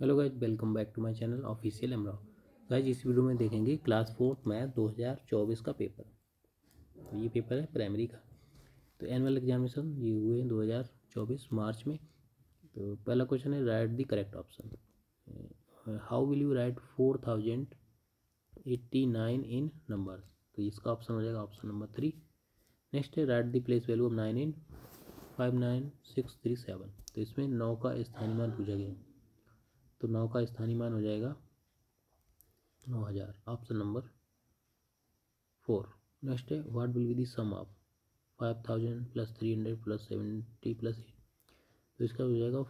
Hello guys, welcome back to my channel official एमराव। Guys, इस video में देखेंगे क्लास 4 मैथ 2024 का पेपर। तो ये पेपर है प्राइमरी का। तो एनुअल एग्जामिनेशन ये हुए 2024 मार्च में। तो पहला क्वेश्चन है, write the correct option. How will you write 4089 in numbers. तो इसका ऑप्शन हो जाएगा ऑप्शन नंबर 3। नेक्स्ट है, write the place value of 9 in 59637। तो इसमें 9 का स्थानीय मान पूछा गया। तो 9 का स्थानीय मान हो जाएगा 9000, ऑप्शन नंबर 4। नेक्स्ट है, what will be the sum of 5000 plus 300 plus 70 plus 8। तो इसका हो जाएगा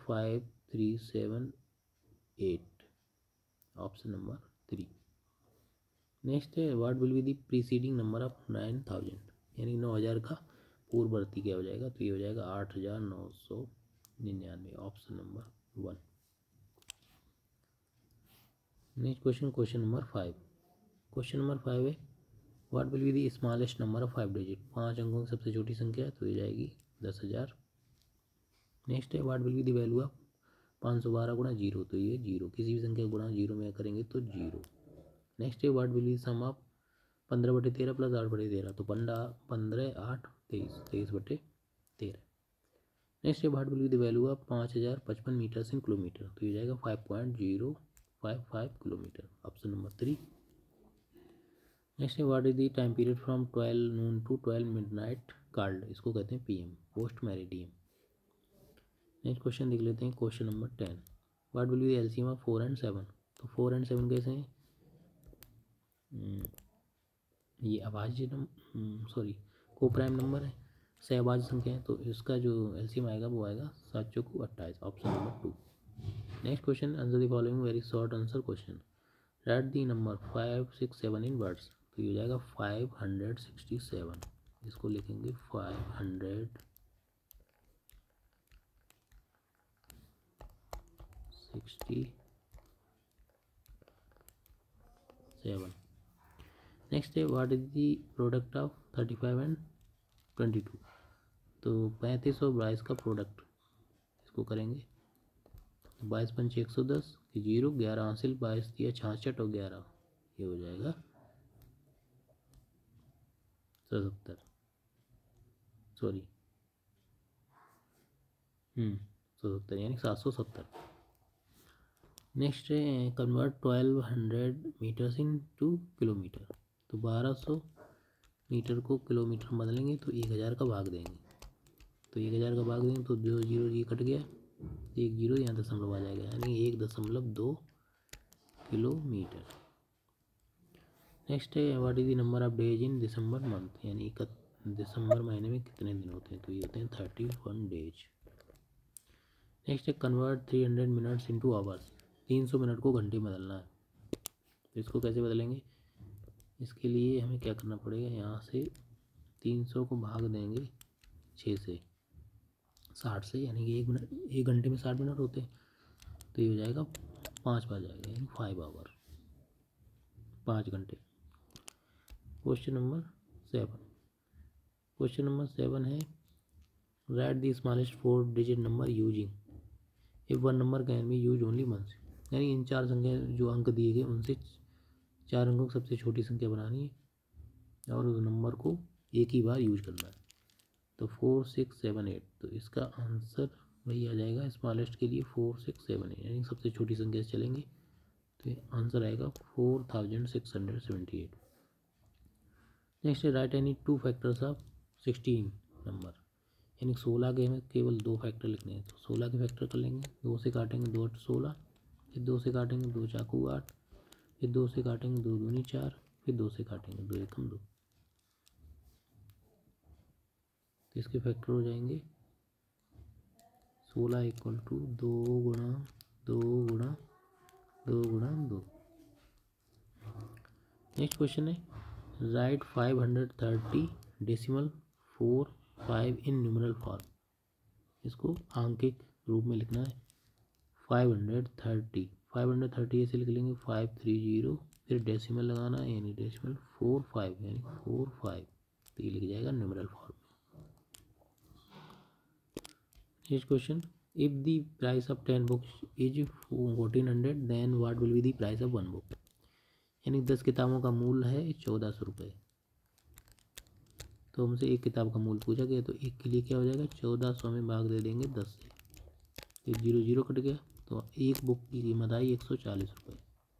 5378, ऑप्शन नंबर 3। नेक्स्ट है, what will be the preceding number of 9000, यानी 9000 का पूर्ववर्ती क्या हो जाएगा। तो ये हो जाएगा 8999, option number 1। Next question number 5। Question number 5 है, what will be the smallest number of 5 digit. 5 अंकों की सबसे छोटी संख्या, तो ये जाएगी 10,000। नेक्स्ट है, what will be the value of 512 गुणा 0। तो ये 0, किसी भी संख्या गुणा 0 में करेंगे तो 0। नेक्स्ट है, what will be sum of 15/13 plus 8/13। तो 15 8 23, 23/13। नेक्स्ट है, what will be the value of 5055 metres in kilometre. तो ये जाएगा 5.055 किलोमीटर, ऑप्शन नंबर 3। नेक्स्ट है, what is the time period from 12 noon to 12 midnight called. इसको कहते हैं PM, post meridiem. Next question देख लेते हैं, question number 10। What will be the LCM of 4 and 7। तो 4 एंड 7 कैसे हैं, ये अभाज्य सॉरी कोप्राइम नंबर है, सहभाज्य संख्या है। तो इसका जो एलसीएम आएगा वो आएगा 7 चौक 28, option number 2। Next question, answer the following very short answer question. Write the number 5 6 7 in words. तो ये हो जाएगा 567। इसको लिखेंगे 567। नेक्स्ट है, what is the product of 35 and 22। तो 35 और 22 का प्रोडक्ट इसको करेंगे। 22 पंचे 110 कि 0, 11 हासिल, 22 दिया 66 और 11, ये हो जाएगा 77, सॉरी 77 यानी 770। नेक्स्ट है, convert 1200 metres into kilometre. तो 1200 मीटर को किलोमीटर में बदलेंगे तो 1000 का भाग देंगे। तो 1000 का भाग देंगे तो 2 जीरो ये कट गया, 1 जीरो यहाँ दशमलव आ जाएगा, यानी 1.2 किलोमीटर। नेक्स्ट है, what is the number of days in December month, यानी दिसंबर महीने में कितने दिन होते हैं। तो ये होते हैं 31 डेज। नेक्स्ट है, convert 300 minutes into hours. 300 minute को घंटे में बदलना है। तो इसको कैसे बदलेंगे, इसके लिए हमें क्या करना पड़ेगा, यहाँ से 300 को भाग देंगे 6 से 60 से, यानी कि 1 घंटे में 60 मिनट होते हैं। तो ये हो जाएगा 5 बार जाएगा, यानी 5 आवर, 5 घंटे। Question number 7। क्वेश्चन नंबर 7 है, write the smallest 4 digit number using if one number can be use only once. यानी इन 4 संख्या जो अंक दिए गए उनसे 4 अंकों की सबसे छोटी संख्या बनानी है और उस नंबर को एक ही बार यूज करना है। तो 4 6 7 8। तो इसका आंसर वही आ जाएगा स्मॉलेस्ट के लिए 4 6 7 8, यानी सबसे छोटी संख्या से चलेंगे। तो ये आंसर आएगा 4678। नेक्स्ट है, write any 2 factors of 16 number. यानी 16 के हमें केवल 2 फैक्टर लिखने हैं। तो 16 के फैक्टर कर लेंगे, 2 से काटेंगे 2 8 16, फिर 2 से काटेंगे 2 चाकू 8, फिर 2 से काटेंगे 2 दूनी 4, फिर 2 से काटेंगे 2 एकम 2। तो इसके फैक्टर हो जाएंगे 16 इक्वल टू 2 गुणा 2 गुणा 2 गुणा 2। नेक्स्ट क्वेश्चन है, write 530 decimal 45 in numeral form. इसको आंकिक रूप में लिखना है। 530 ऐसे लिख लेंगे 530, फिर डेसिमल लगाना है, यानी डेसिमल 45, यानी 45। तो ये लिख जाएगा numeral form. Next question, if the price of 10 books is 1400 then what will be the price of 1 book. यानी 10 किताबों का मूल्य है 1400 रुपये। तो हमसे एक किताब का मूल्य पूछा गया, तो एक के लिए क्या हो जाएगा, 1400 में भाग दे देंगे 10 से, तो 0 0 कट गया, तो एक बुक की कीमत आई 140 रुपये।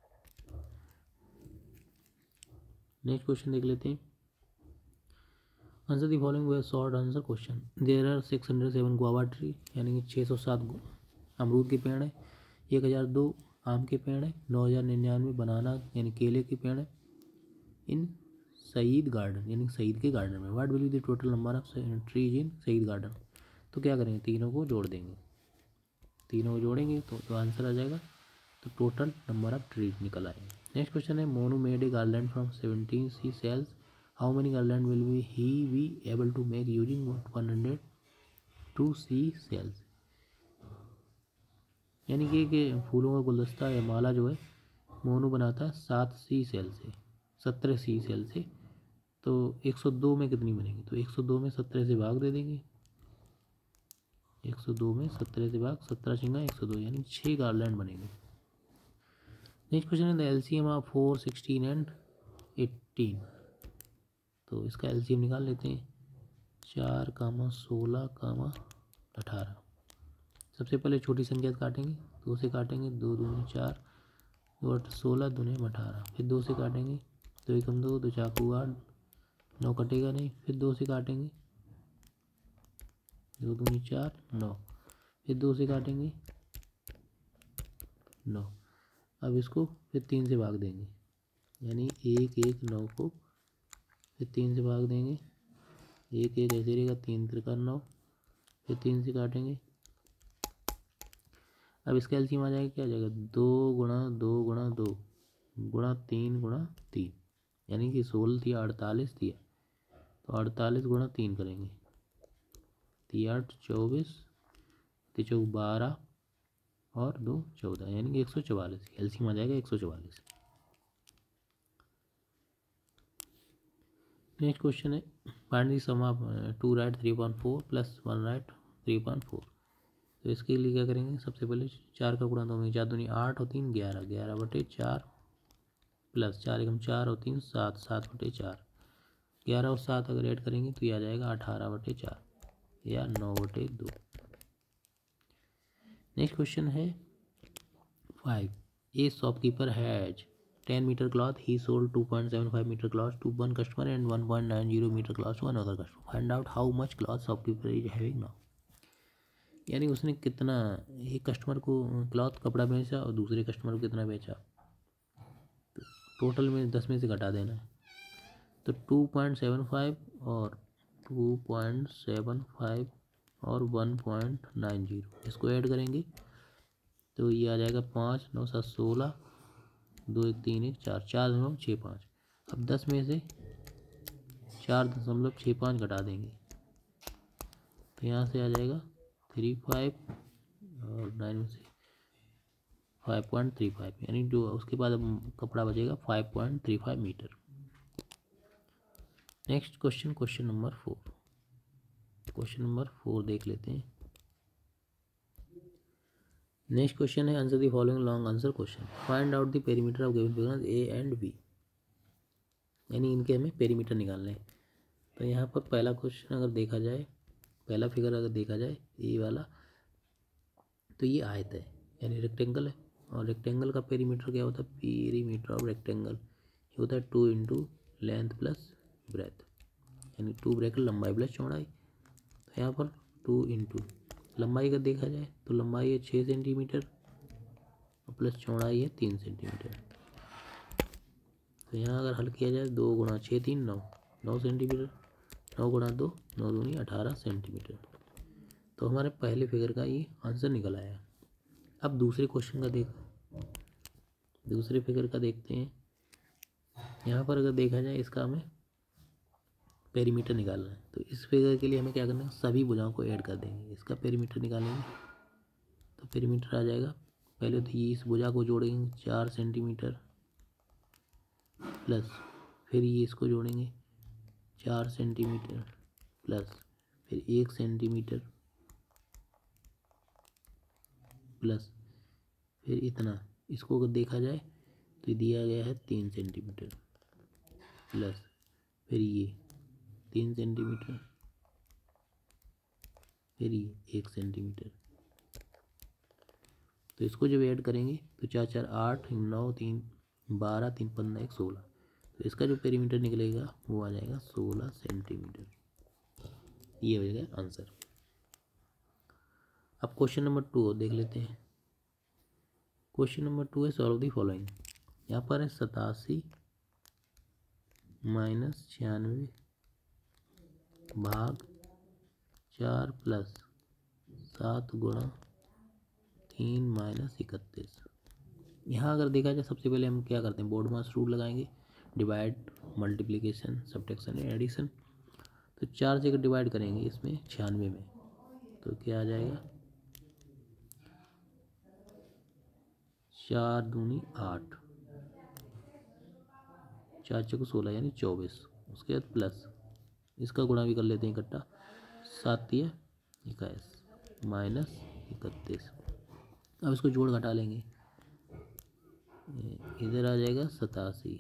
नेक्स्ट क्वेश्चन देख लेते हैं। Answer the following very short answer question. There are 607 guava tree, यानी कि 607 अमरूद के पेड़ हैं, 1002 आम के पेड़ हैं, 9099 बनाना यानी केले के पेड़ हैं इन सईद गार्डन, यानी सईद के गार्डन में। What will be the total number of trees in Saeed garden. तो क्या करेंगे, तीनों को जोड़ देंगे, तीनों को जोड़ेंगे तो आंसर आ जाएगा, तो टोटल नंबर ऑफ ट्रीज निकल आएंगे। नेक्स्ट क्वेश्चन है, Monu made a garland from 17 seashells, how many garland will be he be able to make using 102 seashells. यानी कि फूलों का गुलदस्ता या माला जो है मोनू बनाता है 7 सी सेल से, 17 सी सेल से, तो 102 में कितनी बनेगी, तो 102 में 17 से भाग दे देंगे, 102 में 17 से भाग, 17 छिंगा 102, यानी 6 गार्लैंड बनेंगे। नेक्स्ट क्वेश्चन है द एलसीएम ऑफ 4, 16 एंड 18। तो इसका एलसीएम निकाल लेते हैं, 4, 16, 18। सबसे पहले छोटी संख्या से काटेंगे, 2 से काटेंगे, 2 दूनी 4, 2 8 16, 2 18, फिर 2 से काटेंगे, 2 एकम 2, 2 चाकू 8, 9 कटेगा नहीं, फिर 2 से काटेंगे, 2 दूनी 4, 9, फिर 2 से काटेंगे 9। अब इसको फिर 3 से भाग देंगे, यानी 1 1 9 को फिर 3 से भाग देंगे, 1 1 ऐसे रहेगा, 3 3 9, फिर 3 से काटेंगे। अब इसका एलसीएम आ जाएगा, क्या आ जाएगा, 2 गुणा 2 गुणा 2 गुणा 3 गुणा 3, यानी कि 16 थी 48 थी, तो 48 गुणा 3 करेंगे, 3 8 24, 3 चौक 12 और 2 14, यानी कि 144। एलसीएम आ जाएगा 144। नेक्स्ट क्वेश्चन है, find the sum of 2 right 3.4 plus 1 right 3.4। तो इसके लिए क्या करेंगे, सबसे पहले 4 का गुणा 2 में 4 दूनी 8 और 3 11, 11/4 प्लस 4 एकम 4 और 3 7, 7/4, 11 और 7 अगर ऐड करेंगे तो ये आ जाएगा 18/4 या 9/2। नेक्स्ट क्वेश्चन है 5, a shopkeeper has 10 metre cloth, he sold 2.75 metre cloth to one customer and 1.90 metre cloth to another customer, find out how much cloth shopkeeper is having now. यानी उसने कितना, एक कस्टमर को क्लॉथ कपड़ा बेचा और दूसरे कस्टमर को कितना बेचा, तो टोटल में 10 में से घटा देना है। तो 2.75 और 2.75 और 1.90 इसको ऐड करेंगे तो ये आ जाएगा 5 9 7 16, 2 1 3 1 4, 4.65। अब 10 में से 4.65 घटा देंगे तो यहाँ से आ जाएगा 35 और 9 में से 5.35, यानी जो उसके बाद अब कपड़ा बचेगा 5.35 metre. Next question, question number 4। Question number 4 देख लेते हैं। नेक्स्ट क्वेश्चन है, answer the following long answer question, find out the perimeter of given figures A and B. यानी इनके हमें पेरीमीटर निकालने हैं। तो यहाँ पर पहला क्वेश्चन अगर देखा जाए, पहला फिगर अगर देखा जाए ए वाला, तो ये आयत है यानी रेक्टेंगल है, और रेक्टेंगल का पेरीमीटर क्या होता है, पेरीमीटर ऑफ रेक्टेंगल ये होता है 2 इंटू लेंथ प्लस ब्रेथ, यानी 2 ब्रैकेट लंबाई प्लस चौड़ाई। तो यहाँ पर 2 इंटू लंबाई का देखा जाए तो लंबाई है 6 सेंटीमीटर और प्लस चौड़ाई है 3 सेंटीमीटर। तो यहाँ अगर हल किया जाए 2 गुणा 6 3 9, 9 सेंटीमीटर, 9 गुणा 2 9 दूनी 18 सेंटीमीटर। तो हमारे पहले फिगर का ये आंसर निकल आया। अब दूसरे क्वेश्चन का दूसरे फिगर का देखते हैं। यहाँ पर अगर देखा जाए इसका हमें पेरीमीटर निकालना है, तो इस फिगर के लिए हमें क्या करना है, सभी भुजाओं को ऐड कर देंगे, इसका पेरीमीटर निकालेंगे। तो पेरीमीटर आ जाएगा, पहले तो ये इस भुजा को जोड़ेंगे 4 सेंटीमीटर प्लस, फिर ये इसको जोड़ेंगे 4 सेंटीमीटर प्लस, फिर 1 सेंटीमीटर प्लस फिर इतना, इसको अगर देखा जाए तो दिया गया है 3 सेंटीमीटर प्लस फिर ये 3 सेंटीमीटर फिर ये 1 सेंटीमीटर। तो इसको जब ऐड करेंगे तो 4 4 8 9 3 12 3 15 1 16, तो इसका जो पेरीमीटर निकलेगा वो आ जाएगा 16 सेंटीमीटर। ये हो जाएगा आंसर। अब क्वेश्चन नंबर 2 देख लेते हैं। क्वेश्चन नंबर 2 है सॉल्व दी फॉलोइंग। यहाँ पर है 87 माइनस 96 भाग 4 प्लस 7 गुणा 3 माइनस 31। यहाँ अगर देखा जाए सबसे पहले हम क्या करते हैं, बोर्ड मास रूल लगाएंगे, डिवाइड, मल्टीप्लिकेशन, सब्ट्रैक्शन, एडिशन। तो 4 से अगर डिवाइड करेंगे इसमें 96 में तो क्या आ जाएगा, 4 दूनी 8, 4 चौको 16 यानी 24। उसके बाद प्लस इसका गुणा भी कर लेते हैं इकट्ठा, 7 तिया 21 माइनस 31। अब इसको जोड़ घटा लेंगे, इधर आ जाएगा 87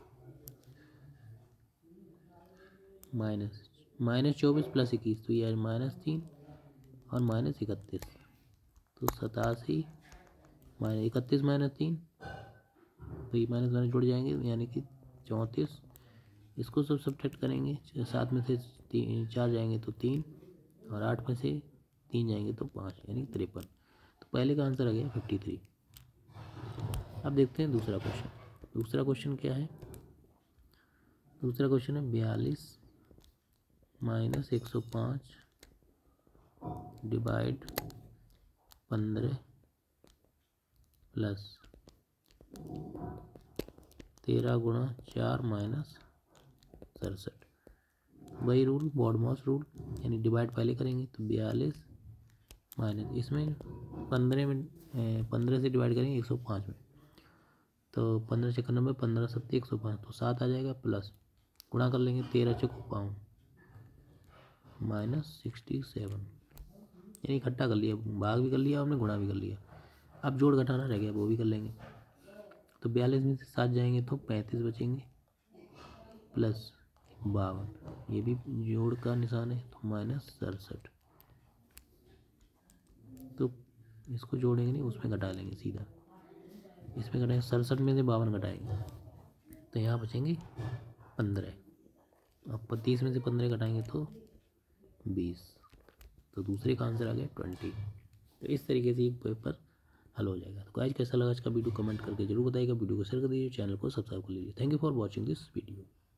माइनस 24 प्लस 21, तो ये -3 और -31। तो 87 माइनस 31 -3, तो ये माइनस माइनस जुड़ जाएंगे यानी कि 34। इसको सब सब्ट्रैक्ट करेंगे, 7 में से 4 जाएंगे तो 3 और 8 में से 3 जाएंगे तो 5 यानी 53। तो पहले का आंसर आ गया 53। अब देखते हैं दूसरा क्वेश्चन। दूसरा क्वेश्चन क्या है, दूसरा क्वेश्चन है 42 माइनस 105 डिवाइड 15 प्लस 13 गुणा 4 माइनस 67। वही रूल, बोर्ड मास रूल, यानी डिवाइड पहले करेंगे तो 42 माइनस इसमें 15 में 15 से डिवाइड करेंगे 105 में, तो 15 चक्कर 90, 15 सत्ते 105, तो 7 आ जाएगा प्लस गुणा कर लेंगे 13 चक्को 5 माइनस 67, यानी इकट्ठा कर लिया, भाग भी कर लिया हमने, गुणा भी कर लिया। अब जोड़ घटाना रह गया, वो भी कर लेंगे। तो 42 में से 7 जाएंगे तो 35 बचेंगे प्लस 52, ये भी जोड़ का निशान है तो माइनस 67। तो इसको जोड़ेंगे नहीं, उसमें घटा लेंगे सीधा, इसमें घटाएंगे 67 में से 52 घटाएंगे तो यहाँ बचेंगे 15। अब 30 में से 15 घटाएंगे तो 20, तो दूसरे का आंसर आ गया 20। तो इस तरीके से ये पेपर हल हो जाएगा। तो गाइस कैसा लगा आज का वीडियो कमेंट करके जरूर बताइएगा, वीडियो को शेयर कर दीजिए, चैनल को सब्सक्राइब कर लीजिए। Thank you for watching this video.